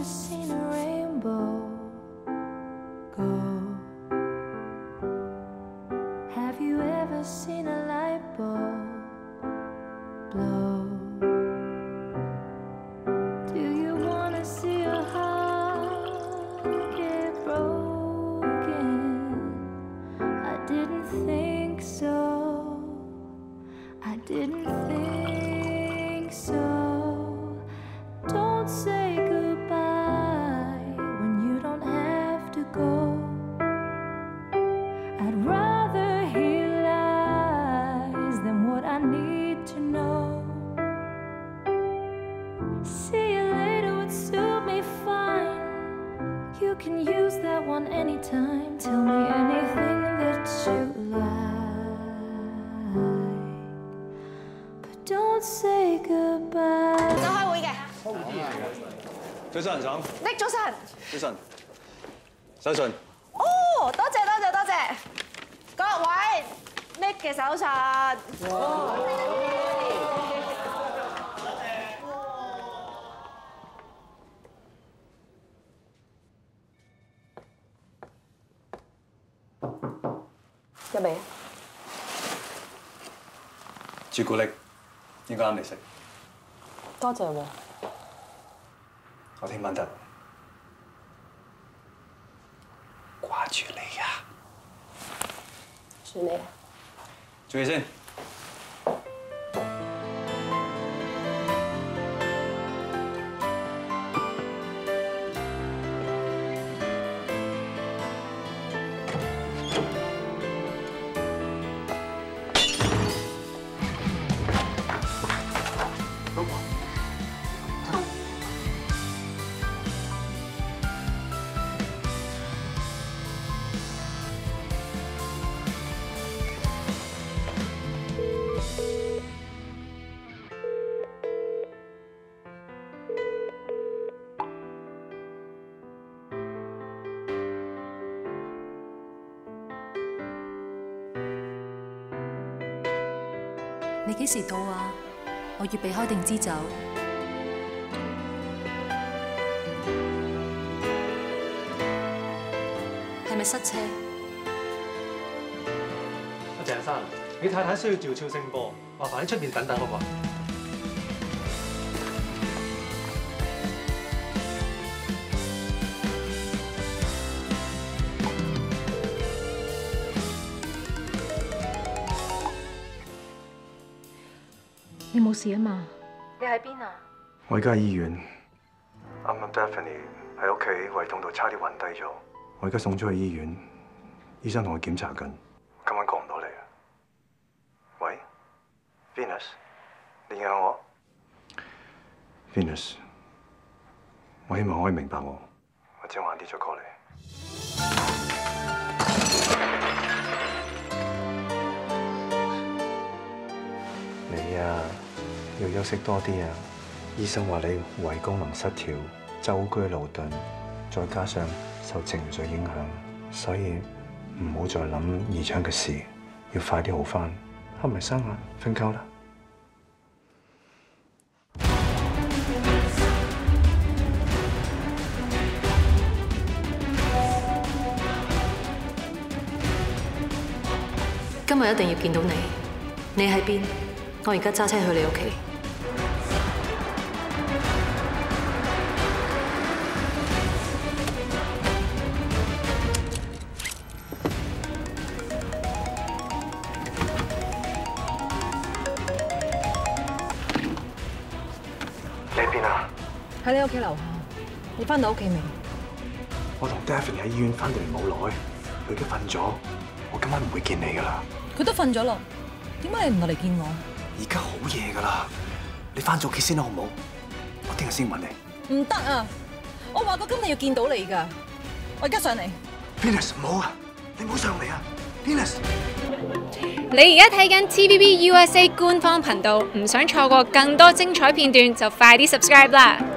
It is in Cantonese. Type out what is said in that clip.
ever seen a rainbow go? Have you ever seen a light bulb blow? Do you wanna see a heart get broken? I didn't think so. I didn't think so. Don't say goodbye when you don't have to go. I'd rather hear lies than what I need to know. See you later would suit me fine. You can use that one anytime. Tell me anything that you like, but don't say goodbye. 就開會嘅。 早晨，總。 Nick 早晨。 早晨。手信。 哦，多謝。各位 Nick 嘅手信。入嚟。 朱古力應該啱你食。 多謝喎。 我聽晚得。掛住你啊！ 住你啊！ 做嘢先。 你幾時到啊？我預備開定支酒。係咪塞車？ 阿鄭生，你太太需要照超聲波，麻煩喺出邊等等好唔好？ 你冇事啊嘛？ 你喺邊啊？ 我而家喺醫院，啱啱 Daphne 喺屋企胃痛到差啲暈低咗，我而家送咗去醫院，醫生同佢檢查緊，今晚過唔到嚟啊！喂 ，Venus， 你影響我 ？Venus， 我希望可以明白我只係晏啲再過嚟。你啊，要休息多啲啊！醫生話你胃功能失調、舟車勞頓，再加上受情緒影響，所以唔好再諗姨丈嘅事，要快啲好返。合埋雙眼，瞓覺啦。 今日一定要見到你。你喺邊？我而家揸車去你屋企。 你喺邊啊？ 喺你屋企樓下。你翻到屋企未？ 我同 Daphne 喺醫院翻到嚟冇耐，佢已經瞓咗。我今晚唔會見你噶啦。 佢都瞓咗咯。點解你唔落嚟見我？ 而家好夜噶啦，你翻咗屋企先啦，好唔好？我聽日先問你。 唔得啊！我話過今日要見到你㗎，我而家上嚟。 Venus 唔好啊，你唔好上嚟啊 ，Venus。 你而家睇緊 TVB USA 官方頻道，唔想錯過更多精彩片段，就快啲 subscribe 啦！